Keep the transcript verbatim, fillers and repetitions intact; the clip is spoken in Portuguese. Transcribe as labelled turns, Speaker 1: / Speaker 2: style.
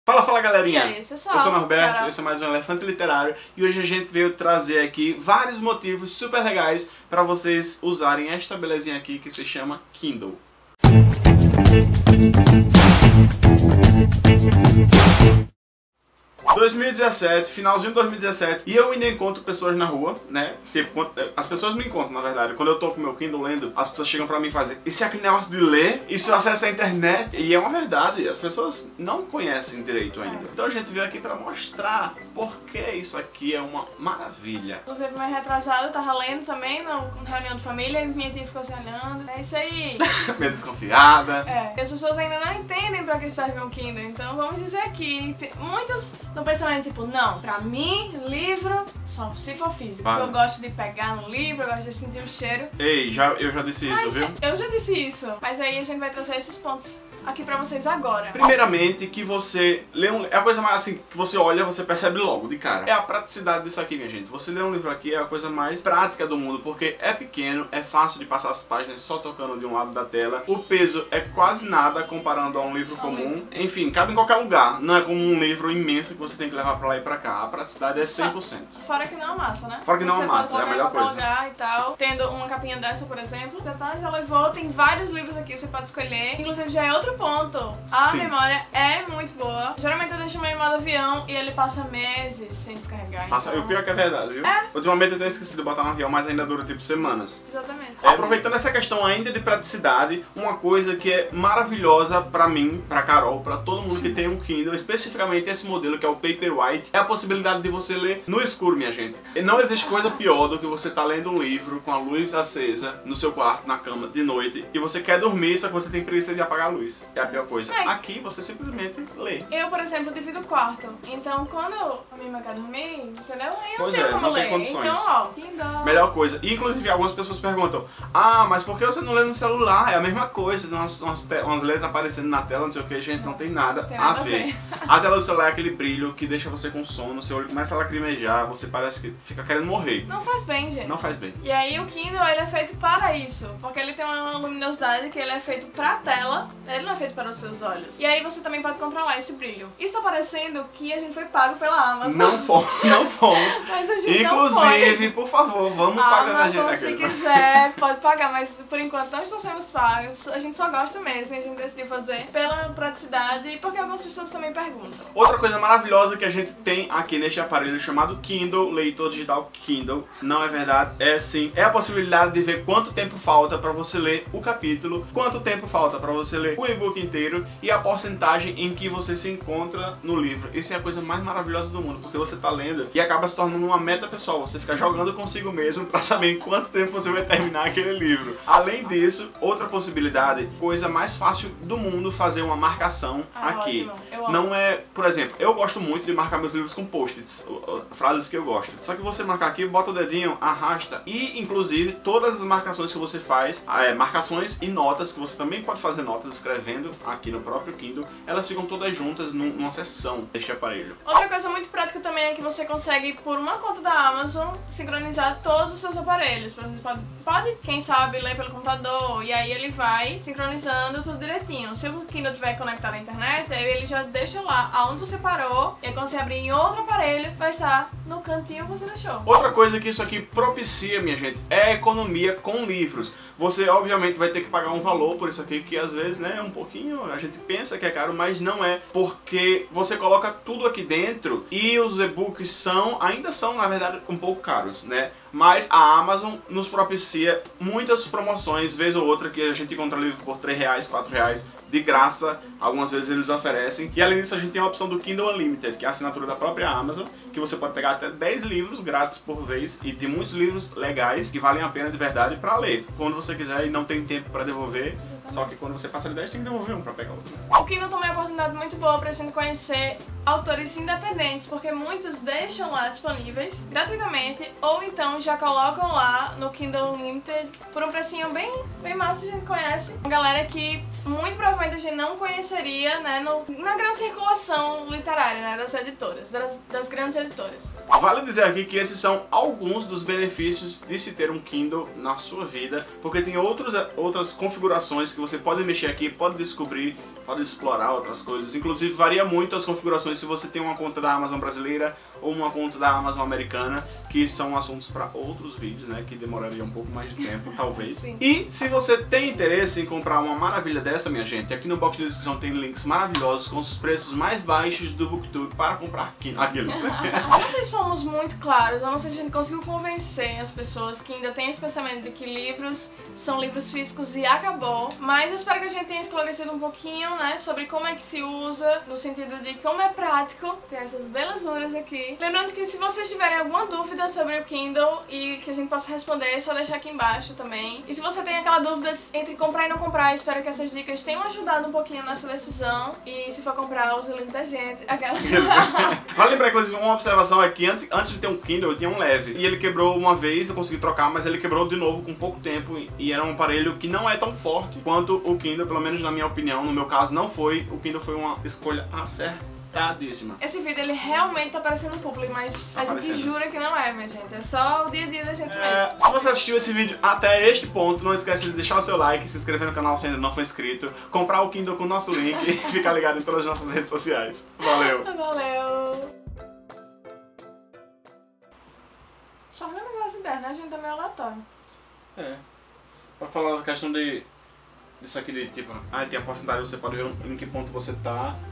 Speaker 1: Fala, fala galerinha!
Speaker 2: E aí,
Speaker 1: eu sou o Norberto,
Speaker 2: Carol.
Speaker 1: esse é mais um Elefante Literário e hoje a gente veio trazer aqui vários motivos super legais para vocês usarem esta belezinha aqui que se chama Kindle. dois mil e dezessete, finalzinho de dois mil e dezessete, e eu ainda encontro pessoas na rua, né? Tipo, as pessoas me encontram, na verdade. Quando eu tô com o meu Kindle lendo, as pessoas chegam pra mim e fazem: isso é aquele negócio de ler? Isso acessa a internet? E é uma verdade, as pessoas não conhecem direito ainda. Então a gente veio aqui pra mostrar por que isso aqui é uma maravilha.
Speaker 2: Inclusive, mais retrasado, eu tava lendo também na reunião de família e minha tia ficou se olhando. É isso aí.
Speaker 1: Meio desconfiada.
Speaker 2: É, e as pessoas ainda não entendem pra que serve um Kindle, então vamos dizer aqui, tem- muitos não pensam tipo, não, pra mim, livro só se for físico.
Speaker 1: Vale.
Speaker 2: Eu gosto de pegar no livro, eu gosto de sentir o cheiro.
Speaker 1: Ei, já, eu já disse isso,
Speaker 2: Mas,
Speaker 1: viu?
Speaker 2: eu já disse isso, mas aí a gente vai trazer esses pontos aqui pra vocês agora.
Speaker 1: Primeiramente, que você lê um... É a coisa mais assim, que você olha, você percebe logo, de cara. É a praticidade disso aqui, minha gente. Você lê um livro aqui é a coisa mais prática do mundo, porque é pequeno, é fácil de passar as páginas só tocando de um lado da tela. O peso é quase nada comparando a um livro comum. Enfim, cabe em qualquer lugar. Não é como um livro imenso que você tem que levar pra lá e pra cá. A praticidade é cem por cento.
Speaker 2: Fora que não amassa, né?
Speaker 1: Fora que não
Speaker 2: Você
Speaker 1: amassa,
Speaker 2: pode
Speaker 1: é a
Speaker 2: colocar em
Speaker 1: melhor
Speaker 2: qualquer
Speaker 1: coisa.
Speaker 2: lugar e tal. Tendo uma capinha dessa, por exemplo, já, tá, já levou, tem vários livros aqui, você pode escolher. Inclusive já é outro ponto. A
Speaker 1: Sim.
Speaker 2: memória é muito boa. Geralmente eu deixo meu em modo avião e ele passa meses sem descarregar.
Speaker 1: Passa,
Speaker 2: então...
Speaker 1: o pior é que é verdade, viu?
Speaker 2: É.
Speaker 1: Ultimamente eu tenho esquecido de botar no avião, mas ainda dura tipo semanas.
Speaker 2: Exatamente.
Speaker 1: É, aproveitando essa questão ainda de praticidade, uma coisa que é maravilhosa pra mim, pra Carol, pra todo mundo que tem um Kindle, especificamente esse modelo que é o Paperwhite, é a possibilidade de você ler no escuro, minha gente. E não existe coisa pior do que você tá lendo um livro com a luz acesa no seu quarto, na cama, de noite, e você quer dormir, só que você tem preguiça de apagar a luz. É a pior coisa.
Speaker 2: É.
Speaker 1: Aqui você simplesmente lê.
Speaker 2: Eu, por exemplo, divido o quarto. Então, quando a minha mãe quer dormir, entendeu? Aí eu não
Speaker 1: Pois
Speaker 2: tenho
Speaker 1: é,
Speaker 2: como
Speaker 1: não tem
Speaker 2: ler.
Speaker 1: condições.
Speaker 2: Então, ó, Kindle.
Speaker 1: Melhor coisa. E, inclusive, algumas pessoas perguntam: ah, mas por que você não lê no celular? É a mesma coisa, tem umas, umas, te- umas letras aparecendo na tela, não sei o que, gente, não tem nada,
Speaker 2: Tem
Speaker 1: a,
Speaker 2: nada a
Speaker 1: ver.
Speaker 2: ver.
Speaker 1: A tela do celular é aquele brilho que deixa você com sono, seu olho começa a lacrimejar, você parece que fica querendo morrer.
Speaker 2: Não faz bem, gente.
Speaker 1: Não faz bem.
Speaker 2: E aí o Kindle, ele é feito para isso, porque ele tem uma luminosidade que ele é feito pra tela, ele não é feito para os seus olhos. E aí você também pode controlar esse brilho. Isso tá parecendo que a gente foi pago pela Amazon.
Speaker 1: Não fomos, não fomos.
Speaker 2: Mas a gente não
Speaker 1: Inclusive,
Speaker 2: foi.
Speaker 1: por favor, vamos
Speaker 2: A
Speaker 1: pagar a gente
Speaker 2: Amazon, se
Speaker 1: aqui.
Speaker 2: quiser, pode pagar, mas por enquanto não estamos sendo pagos. A gente só gosta mesmo e a gente decidiu fazer pela praticidade e porque algumas pessoas também perguntam.
Speaker 1: Outra coisa maravilhosa que a gente tem aqui neste aparelho chamado Kindle, leitor digital Kindle, não é verdade? É sim, é a possibilidade de ver quanto tempo falta para você ler o capítulo, quanto tempo falta para você ler o e-book inteiro e a porcentagem em que você se encontra no livro. Isso é a coisa mais maravilhosa do mundo, porque você tá lendo e acaba se tornando uma meta pessoal, você fica jogando consigo mesmo para saber em quanto tempo você vai terminar aquele livro. Além disso, outra possibilidade, coisa mais fácil do mundo, fazer uma marcação
Speaker 2: Ah,
Speaker 1: aqui.
Speaker 2: ótimo. Eu amo.
Speaker 1: Não é, por exemplo, eu gosto muito de marcar meus livros com post-its, uh, uh, frases que eu gosto. Só que você marcar aqui, bota o dedinho, arrasta e, inclusive, todas as marcações que você faz, é, marcações e notas, que você também pode fazer notas escrevendo aqui no próprio Kindle, elas ficam todas juntas num- numa seção deste aparelho.
Speaker 2: Outra coisa muito prática também é que você consegue, por uma conta da Amazon, sincronizar todos os seus aparelhos. Por exemplo, pode, pode, quem sabe, ler pelo computador, e aí ele vai sincronizando tudo direitinho. Se o Kindle estiver conectado à internet, aí ele já deixa lá aonde você parou, e aí quando você abrir em outro aparelho, vai estar no cantinho que você deixou.
Speaker 1: Outra coisa que isso aqui propicia, minha gente, é a economia com livros. Você, obviamente, vai ter que pagar um valor por isso aqui, que às vezes, né, é um pouquinho, a gente pensa que é caro, mas não é, porque você coloca tudo aqui dentro e os e-books são, ainda são, na verdade, um pouco caros, né? Mas a Amazon nos propicia muitas promoções, vez ou outra, que a gente encontra livro por três reais, quatro reais, de graça, algumas vezes eles oferecem. E além disso, a gente tem a opção do Kindle Unlimited, que é a assinatura da própria Amazon, que você pode pegar até dez livros grátis por vez, e tem muitos livros legais que valem a pena de verdade pra ler, quando você quiser e não tem tempo pra devolver. Só que quando você passa de dez, tem que devolver um pra pegar outro.
Speaker 2: O Kindle também é uma oportunidade muito boa pra gente conhecer autores independentes, porque muitos deixam lá disponíveis gratuitamente, ou então já colocam lá no Kindle Unlimited por um precinho bem, bem massa, a gente conhece. Uma galera que muito provavelmente a gente não conheceria, né, no, na grande circulação literária, né, das editoras, das, das grandes editoras.
Speaker 1: Vale dizer aqui que esses são alguns dos benefícios de se ter um Kindle na sua vida, porque tem outros, outras configurações que você pode mexer aqui, pode descobrir, pode explorar outras coisas. Inclusive varia muito as configurações se você tem uma conta da Amazon brasileira ou uma conta da Amazon americana, que são assuntos para outros vídeos, né, que demorariam um pouco mais de tempo, talvez.
Speaker 2: Sim.
Speaker 1: E se você tem interesse em comprar uma maravilha dessa, minha gente, aqui no box de descrição tem links maravilhosos com os preços mais baixos do BookTube para comprar Kindle. Aqueles.
Speaker 2: Não sei se fomos muito claros, eu não sei se a gente conseguiu convencer as pessoas que ainda têm esse pensamento de que livros são livros físicos e acabou, mas eu espero que a gente tenha esclarecido um pouquinho, né, sobre como é que se usa, no sentido de como é prático ter essas belezuras aqui. Lembrando que se vocês tiverem alguma dúvida sobre o Kindle e que a gente possa responder, é só deixar aqui embaixo também. E se você tem aquela dúvida entre comprar e não comprar, espero que essas dicas tenham ajudado um pouquinho nessa decisão. E se for comprar, use o link da gente. Aquelas...
Speaker 1: Vale lembrar, inclusive, uma observação é que antes de ter um Kindle eu tinha um leve. E ele quebrou uma vez, eu consegui trocar, mas ele quebrou de novo com pouco tempo. E era um aparelho que não é tão forte quanto o Kindle, pelo menos na minha opinião. No meu caso não foi. O Kindle foi uma escolha acertadíssima.
Speaker 2: Esse vídeo ele realmente tá parecendo público, mas
Speaker 1: tá
Speaker 2: a gente
Speaker 1: parecendo.
Speaker 2: jura que não é, minha gente. É só o dia a dia da gente
Speaker 1: É,
Speaker 2: mesmo.
Speaker 1: se você assistiu esse vídeo até este ponto, não esquece de deixar o seu like, se inscrever no canal se ainda não for inscrito, comprar o Kindle com o nosso link e ficar ligado em todas as nossas redes sociais. Valeu!
Speaker 2: Valeu! Só mesmo as ideias, né? A gente tá meio aleatório.
Speaker 1: É. Pra falar da questão de... disso aqui de tipo, ah, tem a porcentagem, você pode ver em que ponto você tá.